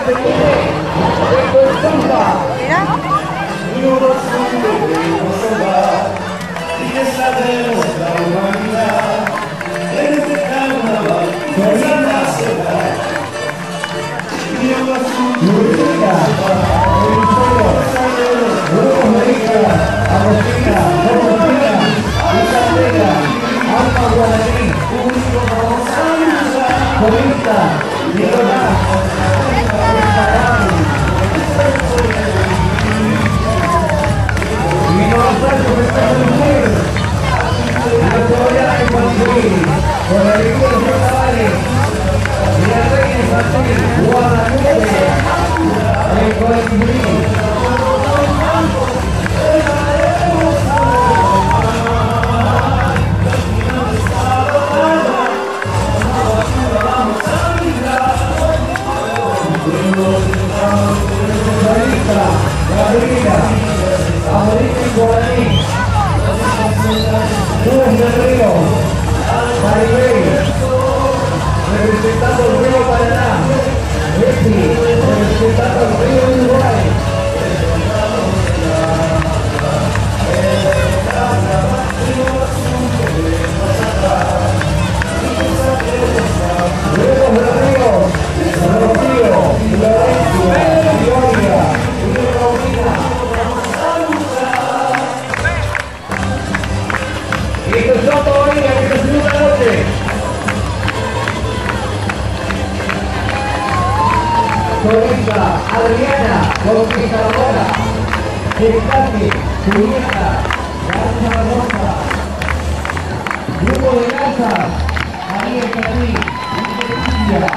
Adriana, conquistadora, Tecate, Julieta, Garza Rosa, Grupo de Garza, María Catí, Lucía,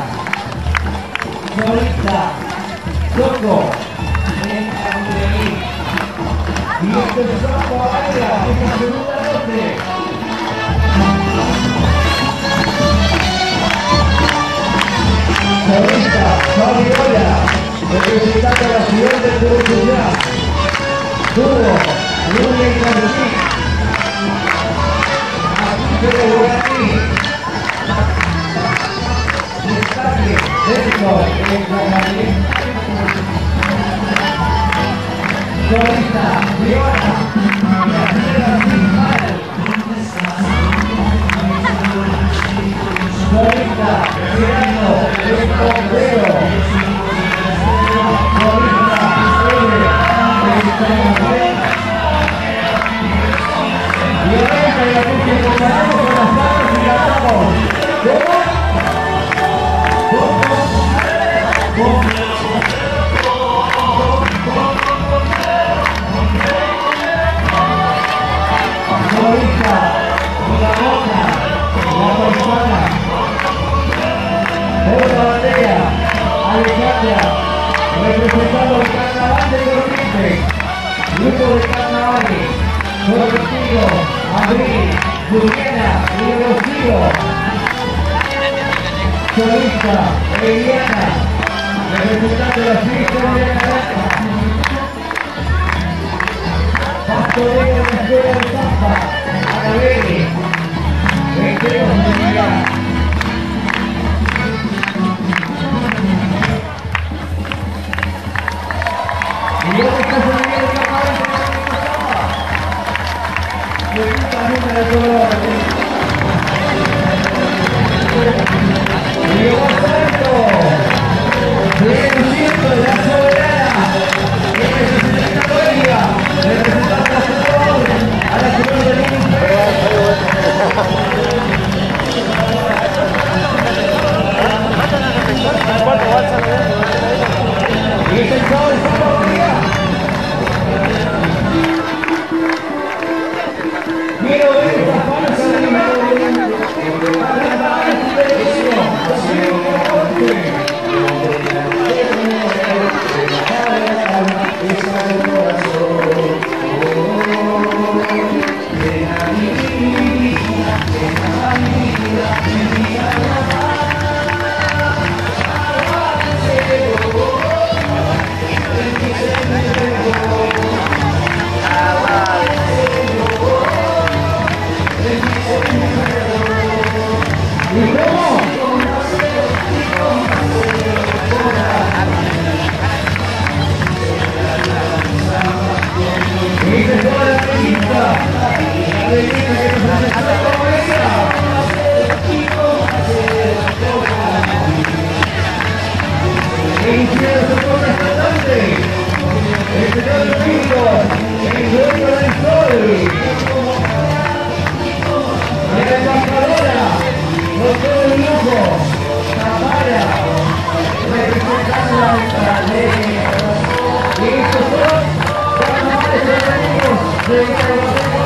Solita, Soco, en Andrei. Y este es Soco Aria, en la segunda noche. Solista, Fabiola, representante de la ciudad de Turquía, Tubo, Luria y Carolín, Aquiles de Guaraní, Destaque, Dentro, en Guaraní, Solista, Leona, la primera principal, Solista, Gerardo, el Bombero, y ahora la que comparamos con las manos y cantamos. Solista, la boca, la persona, otra bandera, Alejandra, representando el carnaval de Corrientes, grupo de carnavales, Contigo, Abril, Juliana y Rocío, solista, Eliana, representando la fiesta de la Caracas, pastoreo de la escuela de Zampa, Anabeli, recreo familiar. Y dónde está saliendo el carnaval de la Río Santo, siento la soberana, que representa a Noelia, representando a Salvador, a la ciudad de Lima. Y es el sábado de San Día. Quiero ver esta panza de el señor Domingos, el dueño del sol. Y la embajadora, con todo el lujo, Tamara, representando a nuestra ley. Y estos son los carnavales de los amigos de Villa